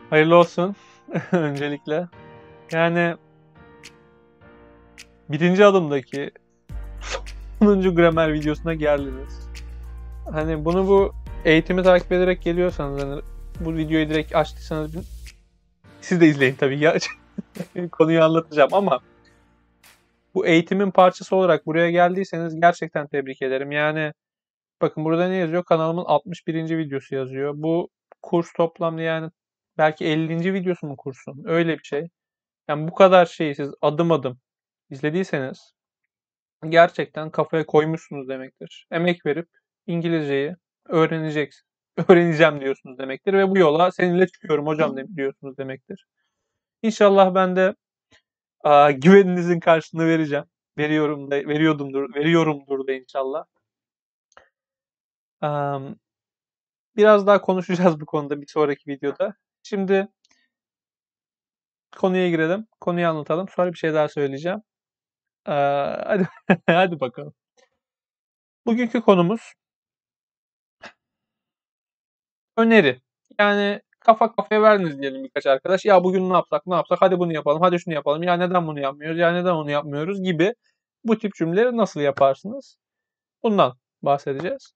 Hayırlı olsun öncelikle. Yani birinci adımdaki sonuncu gramer videosuna geldiniz. Hani bu eğitimi takip ederek geliyorsanız hani bu videoyu direkt açtıysanız siz de izleyin tabii ya. Konuyu anlatacağım ama bu eğitimin parçası olarak buraya geldiyseniz gerçekten tebrik ederim. Yani bakın burada ne yazıyor? Kanalımın 61. videosu yazıyor. Bu kurs toplamda yani belki 50. videosu mu kursun? Öyle bir şey. Yani bu kadar şeyi siz adım adım izlediyseniz gerçekten kafaya koymuşsunuz demektir. Emek verip İngilizceyi öğreneceksin. Öğreneceğim diyorsunuz demektir ve bu yola seninle çıkıyorum hocam diyorsunuz demektir. İnşallah ben de güveninizin karşılığını vereceğim. Veriyorumdur da inşallah. Am, Biraz daha konuşacağız bu konuda bir sonraki videoda. Şimdi konuya girelim. Konuyu anlatalım. Sonra bir şey daha söyleyeceğim. Hadi hadi bakalım. Bugünkü konumuz öneri. Yani kafa kafaya verdiniz diyelim birkaç arkadaş. Ya bugün ne yapsak, hadi bunu yapalım, hadi şunu yapalım. Ya neden bunu yapmıyoruz, ya neden onu yapmıyoruz gibi bu tip cümleleri nasıl yaparsınız? Bundan bahsedeceğiz.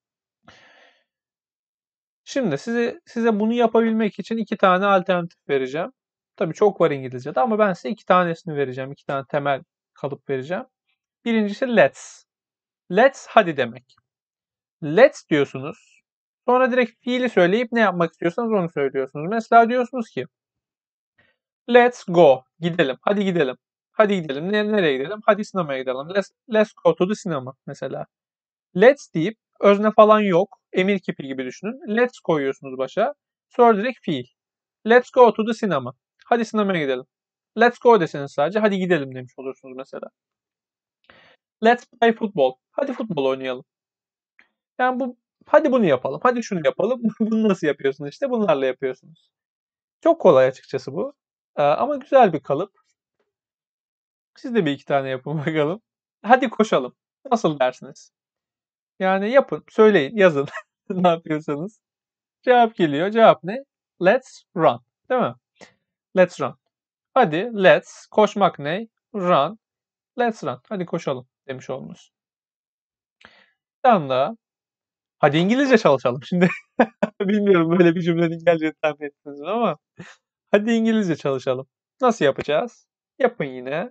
Şimdi size bunu yapabilmek için iki tane alternatif vereceğim. Tabii çok var İngilizce'de ama ben size iki tanesini vereceğim. İki tane temel kalıp vereceğim. Birincisi let's. Let's hadi demek. Let's diyorsunuz. Sonra direkt fiili söyleyip ne yapmak istiyorsanız onu söylüyorsunuz. Mesela diyorsunuz ki let's go. Gidelim. Hadi gidelim. Hadi gidelim. Nereye gidelim? Hadi sinemaya gidelim. Let's go to the cinema mesela. Let's deyip özne falan yok. Emir kipi gibi düşünün. Let's koyuyorsunuz başa. Sonra direkt fiil. Let's go to the cinema. Hadi sinemaya gidelim. Let's go deseniz sadece hadi gidelim demiş olursunuz mesela. Let's play football. Hadi futbol oynayalım. Yani hadi bunu yapalım. Hadi şunu yapalım. Bunu nasıl yapıyorsunuz işte? Bunlarla yapıyorsunuz. Çok kolay açıkçası bu. Ama güzel bir kalıp. Siz de bir iki tane yapın bakalım. Hadi koşalım. Nasıl dersiniz? Yani yapın, söyleyin, yazın. Ne yapıyorsanız. Cevap geliyor. Cevap ne? Let's run. Değil mi? Let's run. Hadi let's. Koşmak ne? Run. Let's run. Hadi koşalım demiş olmuş. Bir anda hadi İngilizce çalışalım. Şimdi bilmiyorum böyle bir cümlenin geleceğini tahmin ettiniz mi ama hadi İngilizce çalışalım. Nasıl yapacağız? Yapın yine.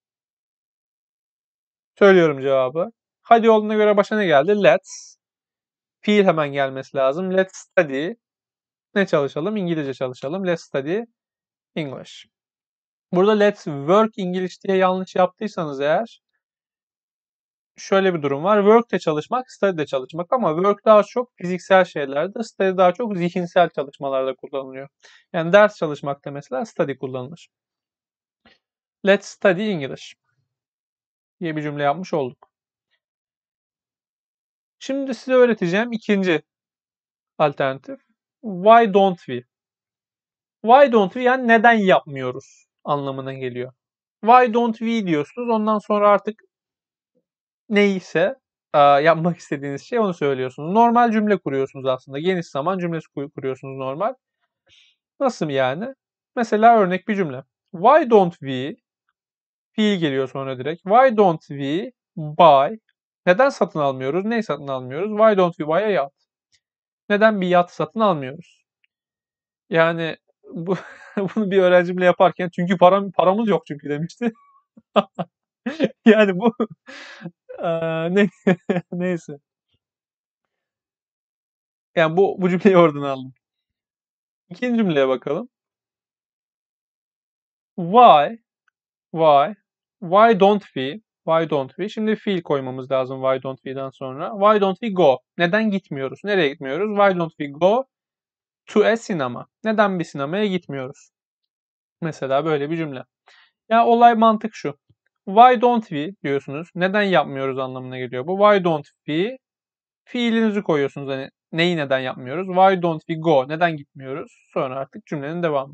Söylüyorum cevabı. Hadi olduğuna göre başa ne geldi? Let's. Fiil hemen gelmesi lazım. Let's study. Ne çalışalım? İngilizce çalışalım. Let's study English. Burada let's work English diye yanlış yaptıysanız eğer şöyle bir durum var. Work de çalışmak, study de çalışmak ama work daha çok fiziksel şeylerde, study daha çok zihinsel çalışmalarda kullanılıyor. Yani ders çalışmakta mesela study kullanılır. Let's study English diye bir cümle yapmış olduk. Şimdi size öğreteceğim ikinci alternatif. Why don't we? Why don't we yani neden yapmıyoruz anlamına geliyor. Why don't we diyorsunuz. Ondan sonra artık neyse yapmak istediğiniz şey onu söylüyorsunuz. Normal cümle kuruyorsunuz aslında. Geniş zaman cümlesi kuruyorsunuz normal. Nasıl yani? Mesela örnek bir cümle. Why don't we fiil geliyor sonra direkt. Why don't we buy? Neden satın almıyoruz? Neyi satın almıyoruz? Why don't we buy a yacht? Neden bir yat satın almıyoruz? Yani bu bunu bir öğrencimle yaparken çünkü paramız yok çünkü demişti. Yani bu ne neyse. Yani bu cümleyi oradan aldım. İkinci cümleye bakalım. Why? Why? Why don't we? Why don't we? Şimdi fiil koymamız lazım why don't we'den sonra. Why don't we go? Neden gitmiyoruz? Nereye gitmiyoruz? Why don't we go to a cinema? Neden bir sinemaya gitmiyoruz? Mesela böyle bir cümle. Ya olay mantık şu. Why don't we diyorsunuz. Neden yapmıyoruz anlamına geliyor bu. Why don't we? Fiilinizi koyuyorsunuz. Hani neyi neden yapmıyoruz? Why don't we go? Neden gitmiyoruz? Sonra artık cümlenin devamı.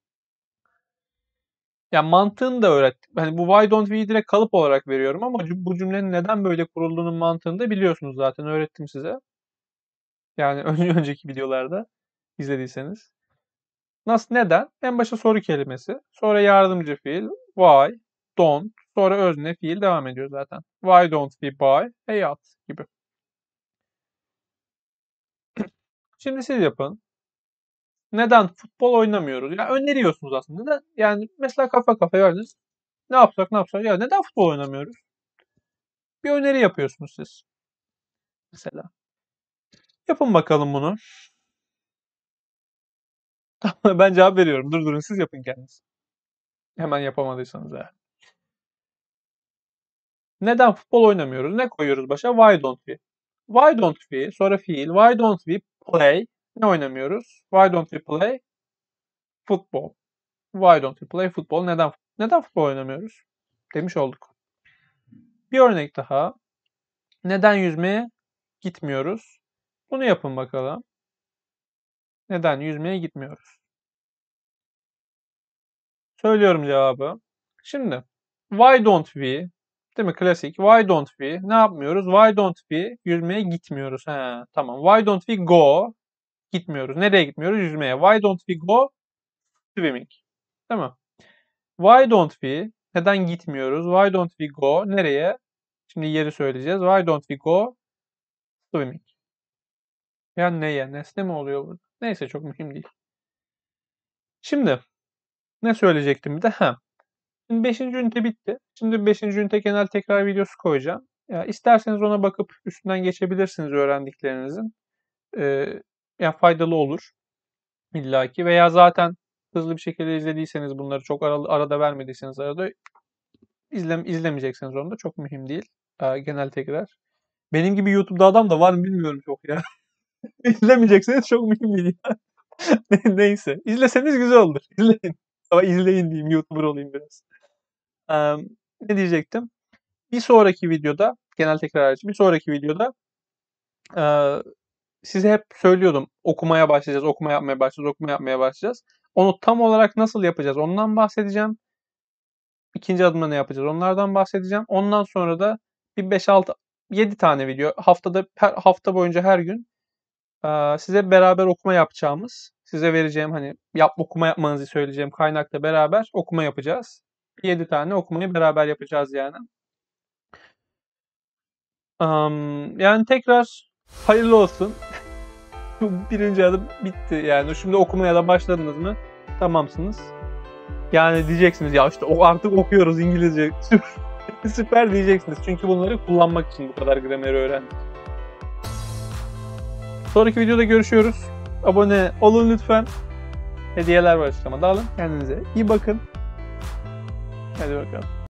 Ya mantığını da öğrettim. Hani bu why don't we'yi direkt kalıp olarak veriyorum ama bu cümlenin neden böyle kurulduğunun mantığını da biliyorsunuz zaten öğrettim size. Yani önceki videolarda izlediyseniz. Nasıl, neden? En başa soru kelimesi. Sonra yardımcı fiil. Why, don't. Sonra özne fiil devam ediyor zaten. Why don't we buy a yacht gibi. Şimdi siz yapın. Neden futbol oynamıyoruz? Ya öneriyorsunuz aslında. Neden? Yani mesela kafa kafaya verdiniz. Ne yapsak ne yapsak? Ya neden futbol oynamıyoruz? Bir öneri yapıyorsunuz siz. Mesela. Yapın bakalım bunu. Ben cevap veriyorum. Durdurun, siz yapın kendiniz. Hemen yapamadıysanız eğer. Neden futbol oynamıyoruz? Ne koyuyoruz başa? Why don't we? Why don't we? Sonra fiil. Why don't we play? Ne oynamıyoruz? Why don't we play football? Why don't we play football? Neden futbol oynamıyoruz? Demiş olduk. Bir örnek daha. Neden yüzmeye gitmiyoruz? Bunu yapın bakalım. Neden yüzmeye gitmiyoruz? Söylüyorum cevabı. Şimdi why don't we, değil mi, klasik. Why don't we ne yapmıyoruz? Why don't we yüzmeye gitmiyoruz? He, tamam. Why don't we go, gitmiyoruz. Nereye gitmiyoruz? Yüzmeye. Why don't we go swimming? Değil mi? Why don't we, neden gitmiyoruz? Why don't we go nereye? Şimdi yeri söyleyeceğiz. Why don't we go swimming? Yani neye? Nesne mi oluyor burada? Neyse, çok mühim değil. Şimdi ne söyleyecektim bir de? Şimdi 5. ünite bitti. Şimdi 5. ünite genel tekrar videosu koyacağım. Ya isterseniz ona bakıp üstünden geçebilirsiniz öğrendiklerinizin. Yani faydalı olur illaki. Veya zaten hızlı bir şekilde izlediyseniz, bunları çok arada vermediyseniz, arada izlemeyecekseniz onu da çok mühim değil. Genel tekrar. Benim gibi YouTube'da adam da var mı bilmiyorum çok ya. İzlemeyecekseniz çok mühim değil. Neyse. İzleseniz güzel olur. İzleyin. Ama izleyin diyeyim. YouTuber olayım biraz. Ne diyecektim? Bir sonraki videoda, genel tekrar hariç, bir sonraki videoda size hep söylüyordum. Okumaya başlayacağız, okuma yapmaya başlayacağız, okuma yapmaya başlayacağız. Onu tam olarak nasıl yapacağız ondan bahsedeceğim. İkinci adımda ne yapacağız onlardan bahsedeceğim. Ondan sonra da bir 5-6-7 tane video haftada, hafta boyunca her gün size beraber okuma yapacağımız, size vereceğim, hani okuma yapmanızı söyleyeceğim kaynakla beraber okuma yapacağız. 7 tane okumayı beraber yapacağız yani. Yani tekrar hayırlı olsun. Birinci adım bitti yani. Şimdi okumaya da başladınız mı? Tamamsınız. Yani diyeceksiniz ya işte artık okuyoruz İngilizce. Süper diyeceksiniz. Çünkü bunları kullanmak için bu kadar grameri öğrendik. Sonraki videoda görüşüyoruz. Abone olun lütfen. Hediyeler var açıklamada, alın. Kendinize iyi bakın. Hadi bakalım.